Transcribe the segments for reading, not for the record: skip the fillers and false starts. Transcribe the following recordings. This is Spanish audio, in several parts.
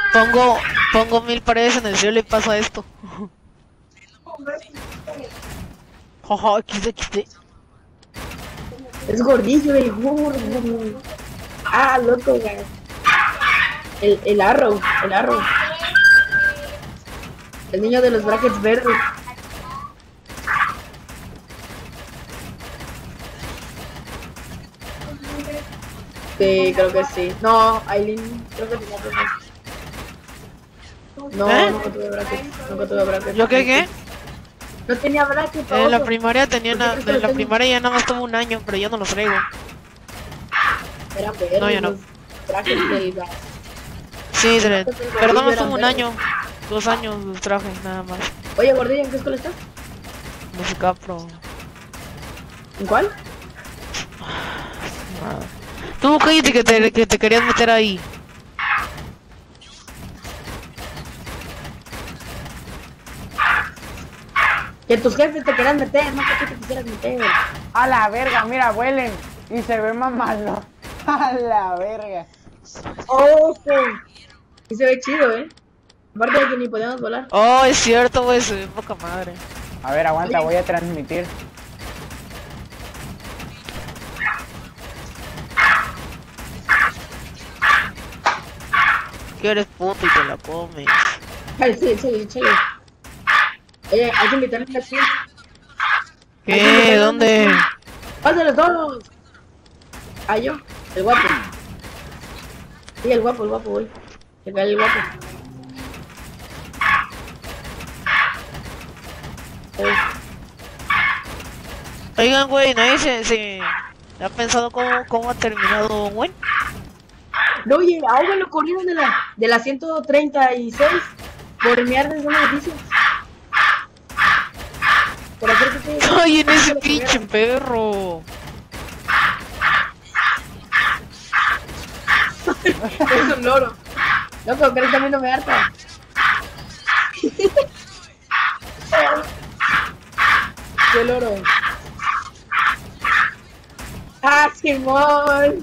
Pongo 1000 paredes en el cielo y pasa esto. Jaja, XD. Es gordillo, el gordo. Ah, loco, güey. El Arrow. El niño de los brackets verdes. Sí, creo que sí. No, Aileen, creo que tenía problemas. No, ¿Eh? nunca tuve brackets. ¿Yo qué? No tenía brackets. En la oso. primaria ¿Por qué en crees que los la tengo? primaria ya nada más tuve un año, pero ya no los traigo. Era perro, No, yo no. los brackets del gas. Sí, pero nada más tuve un Eran año. 2 años los traje, nada más. Oye, gordillo, ¿en qué escuela estás? Música pro. ¿En cuál? Tú cállate que te querías meter ahí. Que tus jefes te querían meter, no que tú te quisieras meter. A la verga, mira, huelen. Y se ve más malo. A la verga. ¡Oh! Y se ve chido, Aparte de que ni podíamos volar. Oh, es cierto, güey, se ve poca madre. A ver, aguanta, voy a transmitir. Que eres puto y te la comes. Ay, sí. Oye, hay que invitarle a la chica. ¿Qué? ¿Dónde? ¡Pásenlos todos! Ah, yo, el guapo. Sí, el guapo, voy. Que cae el guapo. Oigan, güey, nadie se ha pensado cómo ha terminado Gwen. No, oye, a Owen lo corrieron de la 136 por mear desde un edificio. Por hacer que te... Ay, en ese pinche perro. Es un loro. Loco, ¿crees que a mí no me harta? ¡Qué loro! ¡Ah, Simón!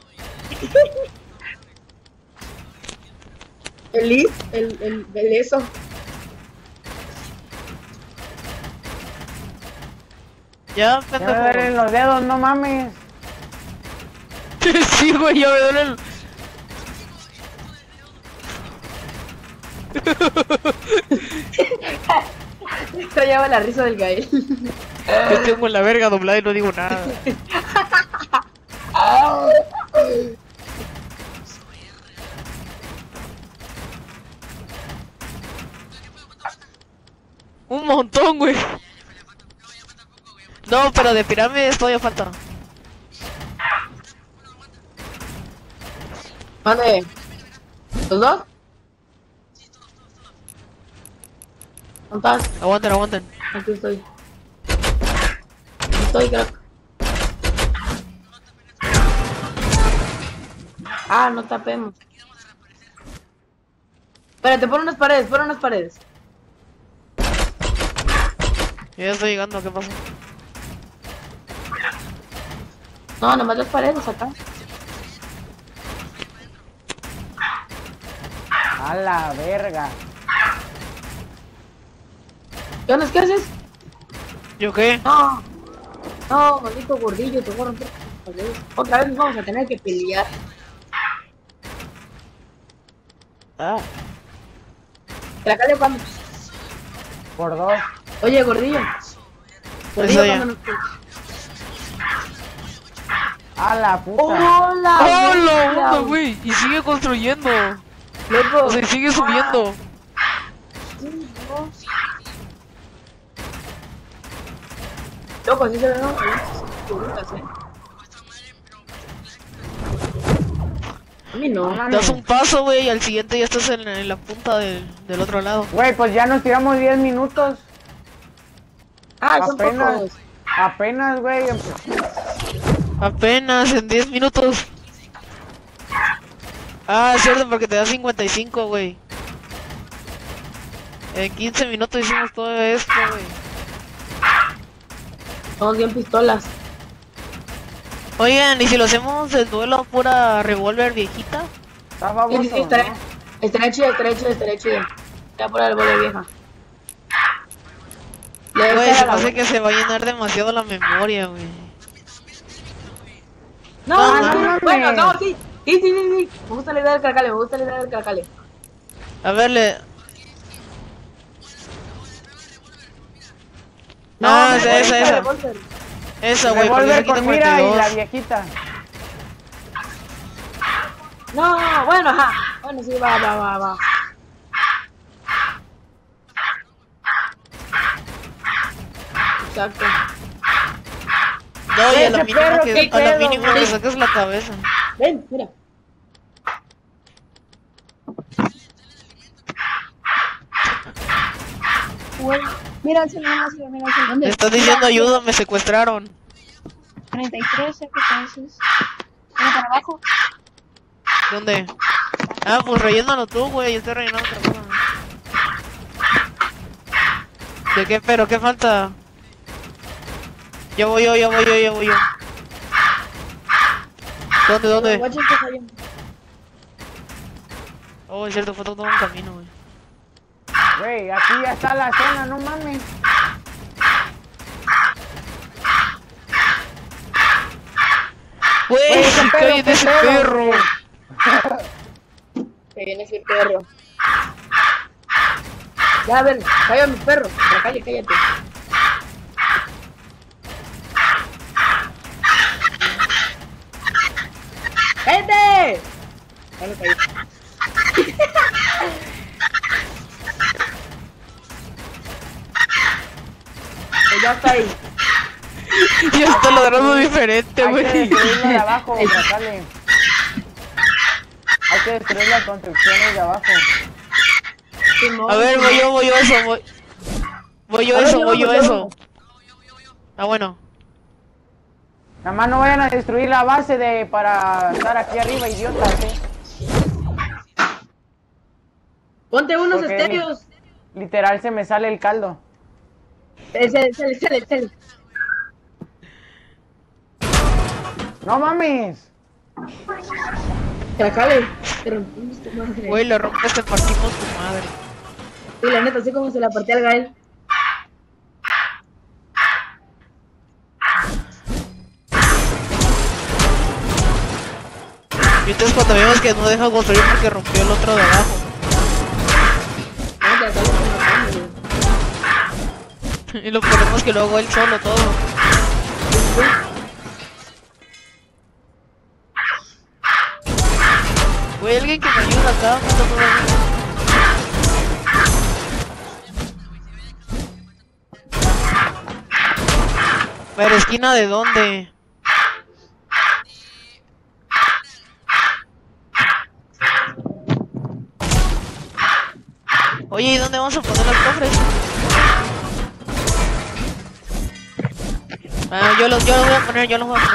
El eso. Ya, Ya me duelen pendejo. los dedos, no mames. Sí, güey, ya me duele el... Esto lleva la risa del Gael. Yo tengo la verga doblada y no digo nada. Un montón, güey. No, pero de pirámides todavía falta. ¿Dónde? ¿Los dos? ¿Dónde estás? Aguanten. Aquí estoy. Aquí estoy, crack. Ah, no tapemos. Espérate, pon unas paredes. Ya estoy llegando, ¿qué pasa? No, nomás las paredes acá. A la verga. ¿Qué onda? ¿Qué haces? ¿Yo qué? No, maldito gordillo, te voy a romper las paredes. Otra vez nos vamos a tener que pelear. Ah. ¿Te la caleo cuando? Por dos. Oye, gordillo. Eso ya. cuando nos... A la puta. ¡Hola! ¡Hola, onda, güey! Y sigue construyendo. Loco. O sea, y sigue subiendo. Loco, así se ve, ¿no? A mí no. Das un paso, güey, y al siguiente ya estás en la punta del otro lado. Güey, pues ya nos tiramos 10 minutos. Ah, son Apenas. pocos. Apenas, güey. Apenas en 10 minutos. Ah, es cierto, porque te da 55, güey. En 15 minutos hicimos todo esto, güey. Somos bien pistolas. Oigan, ¿y si lo hacemos el duelo a pura revólver viejita? Está famoso, Estaría, ¿no? Estaría chido, estaría chido, estaría chido. Ya por el bole vieja. Le Güey, debe se ser me a hace la... que se va a llenar demasiado la memoria, güey. No, No, no, no, bueno, mames. no, sí. Sí, sí, sí, sí. Me gusta la idea del carcale, me gusta la idea del carcale. A ver, No, Ah, me esa, gusta esa. Revolver. esa, güey, porque Revolver se quita con mira y la 42. viejita. No, bueno, ajá. Bueno, sí, va. Exacto. No, y a lo Ese mínimo perro, que, qué a lo pedo, mínimo güey. que saques la cabeza. Ven, mira. Güey, mira el celular, mira el celular. ¿Dónde? Me estás diciendo ayuda, me secuestraron. 33 FPS. Mira para abajo. ¿Dónde? Ah, pues rellénalo tú, güey, yo estoy rellenando otra cosa. ¿De qué? ¿Pero qué falta? Ya voy yo. ¿Dónde? Guacho, que está bien. Oh, es cierto, fue todo un camino, güey. Güey, aquí ya está la zona, no mames. Güey, ese perro, cállate qué ese pedo, perro. güey. Que viene ese perro. Ya, a ver, calla mi perro. Ya, cállate. ¡Cállate! Ya me callé. Pues ya está ahí. Ya está ladrando diferente, Hay que güey. destruirlo de abajo, Bracale. Hay que destruir las construcciones de abajo. A ver, voy yo eso, voy yo eso. Ah, bueno. Nada más no vayan a destruir la base para estar aquí arriba, idiotas, Ponte unos Porque estéreos. Literal se me sale el caldo. Sale. ¡No mames! Tracale. Te rompimos tu madre. Güey, le rompes, te partimos tu madre. Y la neta, así como se la partí al Gael. Y entonces cuando vimos que no deja construir porque rompió el otro de abajo. No, Tracale se matamos, güey. Y lo ponemos que luego él solo todo. Güey, alguien que me ayuda acá, Pero esquina de dónde? Oye, ¿y dónde vamos a poner los cofres? Ah, yo los voy a poner,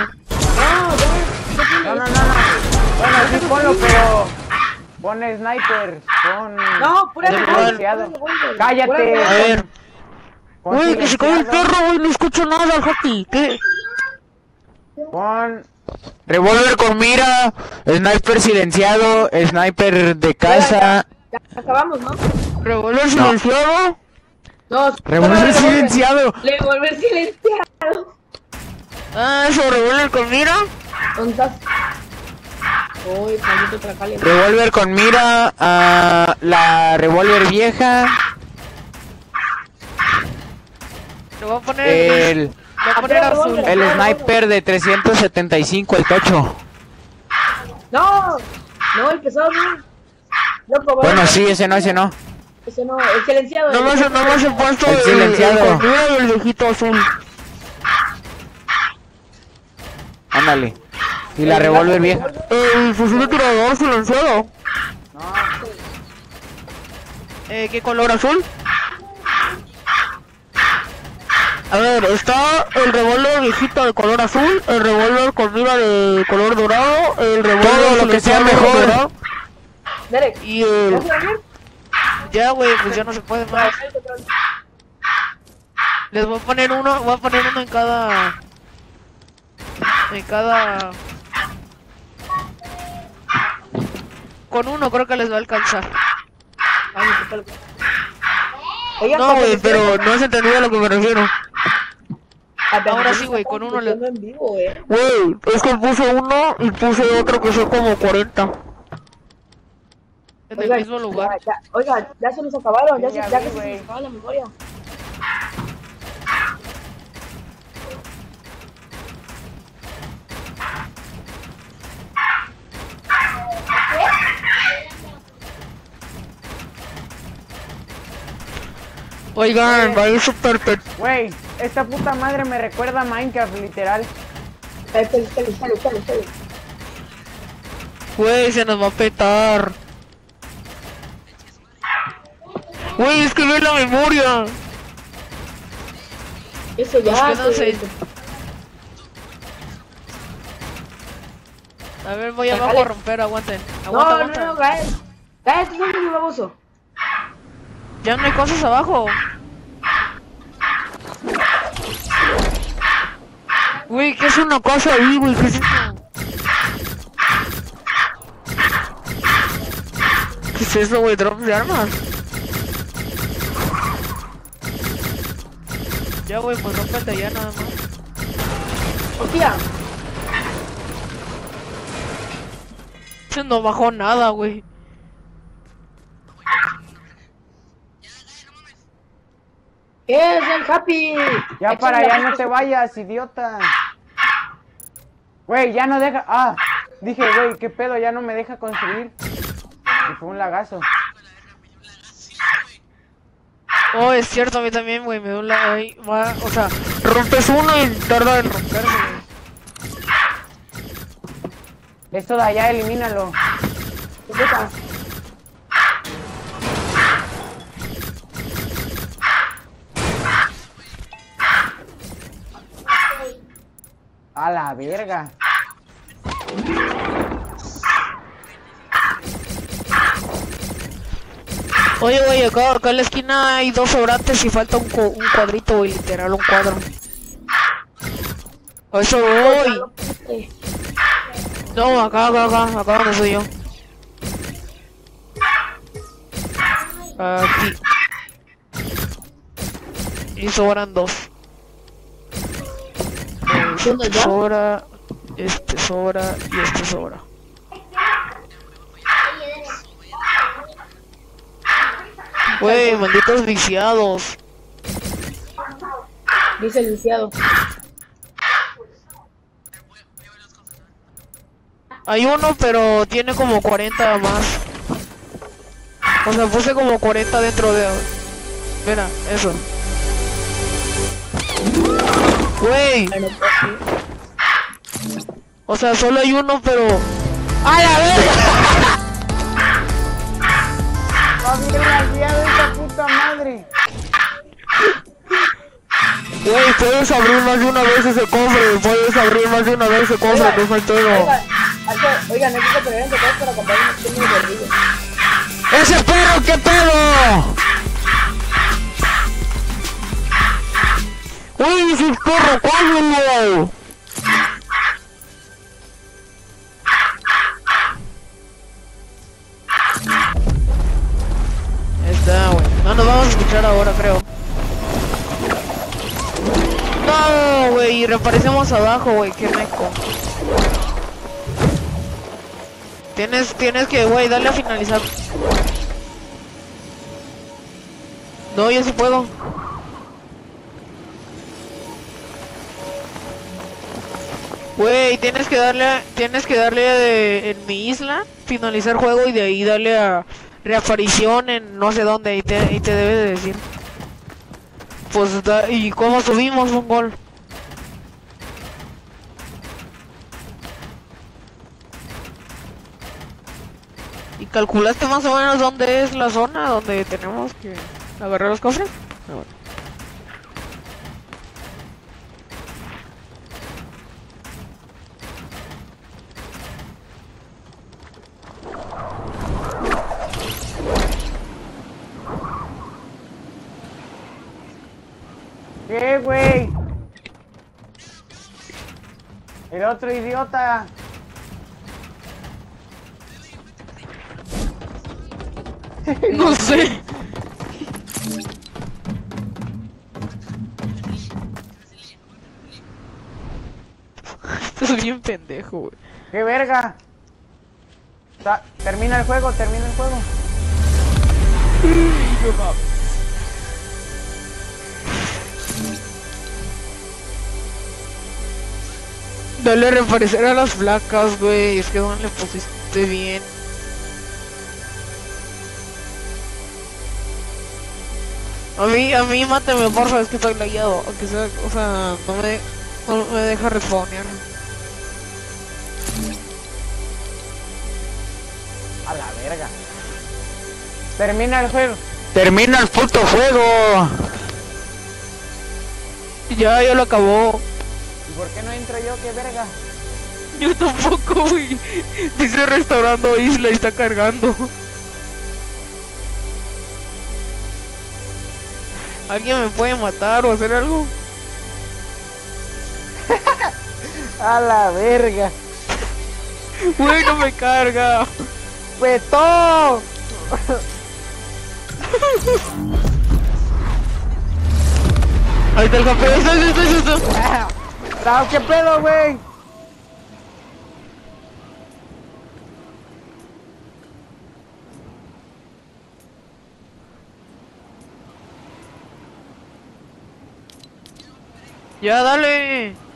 No. Bueno, sí ponlo, pero... Pon sniper, pon... No, pura De revolver, silenciado. pura revolver. ¡Cállate! Pura revolver. A ver. Pon Uy, que se cae el silenciado, perro, güey, no escucho nada, Happy. ¿Qué? Pon... Revólver con mira, sniper silenciado, sniper de casa, Ya acabamos, ¿no? ¿Revólver silenciado? No, revólver silenciado, Revolver silenciado. Ah, eso, revólver con mira. ¿Dónde estás? Uy, maldito Tracale. revólver con mira, la revólver vieja, Le voy a poner el, le voy a poner azul. el sniper de 375, el tocho. No, el pesado no. Loco, Bueno, sí, ese no. Ese no, el silenciado. No más he puesto El silenciado. el con mira y el viejito azul. Ándale. Y la revólver vieja. El fusil de tirador silenciado. No, ¿Qué color azul? A ver, está el revólver viejito de color azul, el revólver con mira de color dorado, el revólver Todo lo que sea silenciado mejor. dorado, Derek, y el... ¿vas a venir? Ya, güey, pues ya no se puede más. Les voy a poner uno en cada... Con uno creo que les va a alcanzar. Ay, me toca Oigan, No, cuando güey, les pero quieran- no has entendido a lo que me refiero. Apenas ahora nos sí, güey, estamos con uno le- escuchando en vivo, Güey, es que puse uno y puse otro que son como 40. En el Oigan, mismo lugar. Oigan, ya se nos acabaron, ya, Sí, ya ya vi, que se güey. nos acaba la memoria. Oigan, va a ir super pet. Güey, esta puta madre me recuerda a Minecraft, literal. Espere. Güey, se nos va a petar. Güey, es que ve la memoria. Eso ya. Nos quedan seis. A ver, voy abajo Dale. a romper, aguanten. No, Aguanta, no, aguanta. Gael. Gael, tú sabes mi baboso. Ya no hay cosas abajo. Güey, ¿qué es una cosa ahí, güey? ¿Qué es esto? ¿Qué es eso, güey? ¿Drops de armas? Ya, güey, pues rompe el de allá nada más. Hostia. Se no bajó nada, güey. ¿Qué es el happy? Ya Échale para la allá puta- no te vayas, idiota. Güey, ya no deja. Ah, dije, güey, qué pedo, ya no me deja construir. Y fue un lagazo. Oh, es cierto, a mí también, güey, me dio la... ahí va, o sea, rompes uno y tarda en romperse, güey. Esto de allá, elimínalo. ¿Qué pasa? A la verga. Oye, güey, acá en la esquina hay dos sobrantes y falta un cuadrito, güey, literal, un cuadro. A eso voy. No, acá donde soy yo. Aquí. Y sobran dos. ¿Dónde ya? Sobra, este sobra y este sobra. Güey, malditos viciados. Dice el viciado. Hay uno, pero tiene como 40 más. O sea, puse como 40 dentro de... Mira, eso. Güey. Bueno, pues sí. O sea, solo hay uno, pero... ¡A la verga! ¡Ah, desgraciado esta puta madre! Güey, puedes abrir más de una vez ese cofre. Puedes abrir más de una vez ese cofre, no fue todo. Oigan, hay que poner en total para comprar unos kilos de brillo. ¡Ese perro, qué pedo! ¡Uy, ese perro, cómelo! Está, güey. No nos vamos a escuchar ahora, creo. No, güey, y reaparecemos abajo, güey, qué meco. Tienes que, güey, darle a finalizar. No, yo sí puedo. Güey, tienes que darle en mi isla, finalizar juego y de ahí darle a reaparición en no sé dónde y te debe de decir. Pues, ¿y cómo subimos un gol? ¿Y calculaste más o menos dónde es la zona donde tenemos que agarrar los cofres? Ah, bueno. ¿Qué, güey? El otro idiota. No sé. Estás bien pendejo, güey. ¡Qué verga! Termina el juego, termina el juego. Dale a reaparecer a las flacas, güey. Es que no le pusiste bien. A mí máteme, porfa, es que estoy lagueado. Aunque sea, o sea, no me deja respawnear. A la verga. Termina el juego. Termina el puto juego. Ya lo acabó. ¿Y por qué no entro yo? ¡Qué verga! Yo tampoco, güey. Dice restaurando isla y está cargando. ¿Alguien me puede matar o hacer algo? A la verga. Güey, no me carga. ¡Petó! Ahí está el campeón. Está. Bravo, ¿qué pedo, güey? Ya, dale.